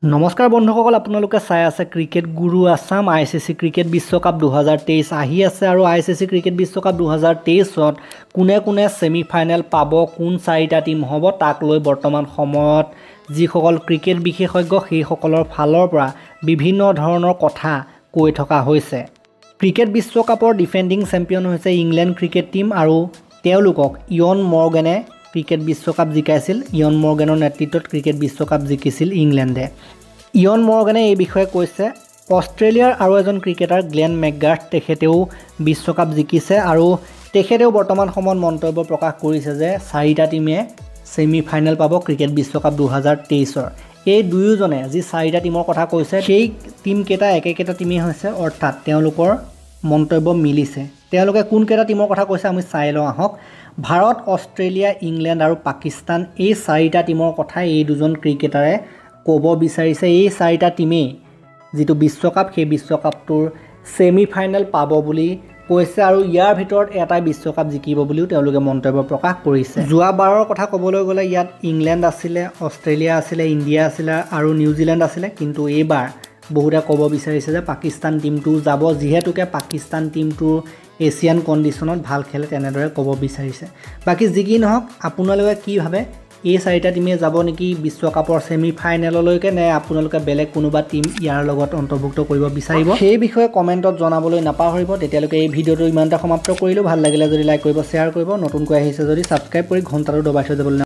নমস্কাৰ বন্ধুসকল, আপোনালোকে চাই আছে ক্ৰিকেট গুৰু আছাম। ICC ক্ৰিকেট বিশ্বকাপ 2023 আহি আছে আৰু ICC ক্ৰিকেট বিশ্বকাপ 2023ত কোনে কোনে ছেমিফাইনেল পাব, কোন চাৰিটা টীম হ'ব, তাক লৈ বৰ্তমান সময়ত যিসকল ক্ৰিকেট বিশেষজ্ঞ সেইসকলৰ ফালৰ পৰা বিভিন্ন ধৰণৰ কথা কৈ থকা হৈছে। ক্ৰিকেট বিশ্বকাপৰ ডিফেণ্ডিং চেম্পিয়ন হৈছে ইংলেণ্ড ক্ৰিকেট টীম আৰু তেওঁলোকক ইয়ন মৰ্গেনে ক্ৰিকেট বিশ্বকাপ জিকাইছিল। ইয়ন মৰ্গেনৰ নেতৃত্বত ক্ৰিকেট বিশ্বকাপ জিকিছিল ইংলেণ্ডে। ইয়ন মৰ্গেনে এই বিষয়ে কৈছে, অষ্ট্ৰেলিয়াৰ আৰু এজন ক্ৰিকেটাৰ গ্লেন মেকগাৰ্থ তেখেতেও বিশ্বকাপ জিকিছে আৰু তেখেতেও বৰ্তমান সময়ত মন্তব্য প্ৰকাশ কৰিছে যে চাৰিটা টীমে ছেমিফাইনেল পাব ক্ৰিকেট বিশ্বকাপ 2023ৰ। এই দুয়োজনে যি চাৰিটা টীমৰ কথা কৈছে সেই টীমকেইটা একেকেইটা টীমেই হৈছে, অৰ্থাৎ তেওঁলোকৰ মন্তব্য মিলিছে। তেওঁলোকে কোনকেইটা টীমৰ কথা কৈছে আমি চাই লওঁ আহক। ভাৰত, অষ্ট্ৰেলিয়া, ইংলেণ্ড আৰু পাকিস্তান, এই চাৰিটা টীমৰ কথাই এই দুজন ক্ৰিকেটাৰে ক'ব বিচাৰিছে। এই চাৰিটা টীমেই যিটো বিশ্বকাপ সেই বিশ্বকাপটোৰ ছেমিফাইনেল পাব বুলি কৈছে আৰু ইয়াৰ ভিতৰত এটাই বিশ্বকাপ জিকিব বুলিও তেওঁলোকে মন্তব্য প্ৰকাশ কৰিছে। যোৱাবাৰৰ কথা ক'বলৈ গ'লে ইয়াত ইংলেণ্ড আছিলে, অষ্ট্ৰেলিয়া আছিলে, ইণ্ডিয়া আছিলে আৰু নিউজিলেণ্ড আছিলে, কিন্তু এইবাৰ বহুতে ক'ব বিচাৰিছে যে পাকিস্তান টীমটো যাব, যিহেতুকে পাকিস্তান টীমটোৰ এছিয়ান কণ্ডিশ্যনত ভাল খেলে তেনেদৰে ক'ব বিচাৰিছে। বাকী যি কি নহওক, আপোনালোকে কি ভাবে, এই চাৰিটা টীমে যাব নেকি বিশ্বকাপৰ ছেমিফাইনেললৈকে, নে আপোনালোকে বেলেগ কোনোবা টীম ইয়াৰ লগত অন্তৰ্ভুক্ত কৰিব বিচাৰিব, সেই বিষয়ে কমেণ্টত জনাবলৈ নাপাহৰিব। তেতিয়ালৈকে এই ভিডিঅ'টো ইমানটা সমাপ্ত কৰিলোঁ। ভাল লাগিলে যদি লাইক কৰিব, শ্বেয়াৰ কৰিব, নতুনকৈ আহিছে যদি ছাবস্ক্ৰাইব কৰি ঘণ্টাটো দবাই থৈ যাবলৈ